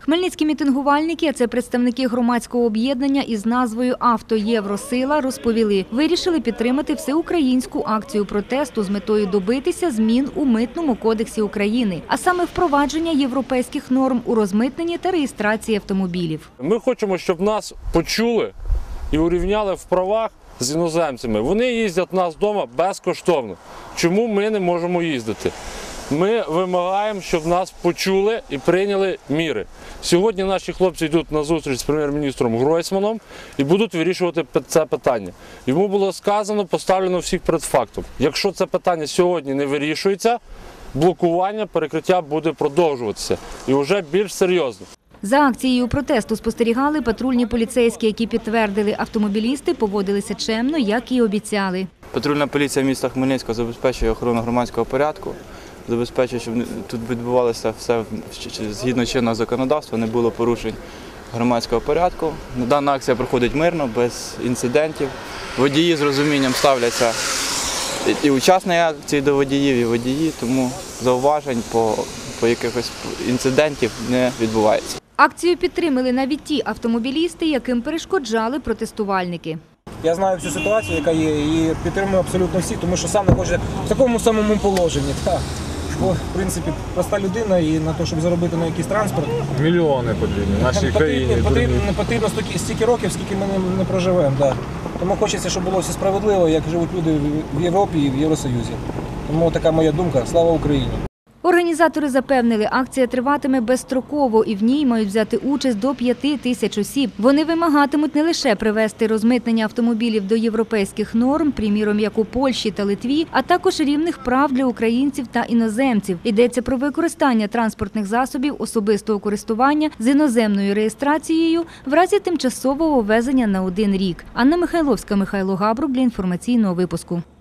Хмельницькі мітингувальники, а це представники громадського об'єднання із назвою «Авто Євросила», розповіли, вирішили підтримати всеукраїнську акцію протесту з метою добитися змін у Митному кодексі України, а саме впровадження європейських норм у розмитненні та реєстрації автомобілів. Ми хочемо, щоб нас почули і урівняли в правах з іноземцями. Вони їздять у нас вдома безкоштовно. Чому ми не можемо їздити? Ми вимагаємо, щоб нас почули і прийняли міри. Сьогодні наші хлопці йдуть на зустріч з прем'єр-міністром Гройсманом і будуть вирішувати це питання. Йому було сказано, поставлено всіх перед фактом. Якщо це питання сьогодні не вирішується, блокування, перекриття буде продовжуватися. І вже більш серйозно. За акцією протесту спостерігали патрульні поліцейські, які підтвердили, автомобілісти поводилися чемно, як і обіцяли. Патрульна поліція міста Хмельницького забезпечує охорону громадського порядку, забезпечує, щоб тут відбувалося все згідно чинного законодавства, не було порушень громадського порядку. Дана акція проходить мирно, без інцидентів. Водії з розумінням ставляться і учасники акції до водіїв, і водії, тому зауважень по якихось інцидентів не відбувається. Акцію підтримали навіть ті автомобілісти, яким перешкоджали протестувальники. Я знаю всю ситуацію, яка є, і підтримую абсолютно всі, тому що сам знаходжуся в такому самому положенні. Бо, в принципі, проста людина і на те, щоб заробити на якийсь транспорт. Мільйони потрібні в нашій країні. Не потрібно стільки років, скільки ми не проживемо. Да. Тому хочеться, щоб було все справедливо, як живуть люди в Європі і в Євросоюзі. Тому така моя думка. Слава Україні! Організатори запевнили, акція триватиме безстроково і в ній мають взяти участь до 5 тисяч осіб. Вони вимагатимуть не лише привести розмитнення автомобілів до європейських норм, приміром, як у Польщі та Литві, а також рівних прав для українців та іноземців. Йдеться про використання транспортних засобів особистого користування з іноземною реєстрацією в разі тимчасового ввезення на 1 рік. Анна Михайловська, Михайло Габрук для інформаційного випуску.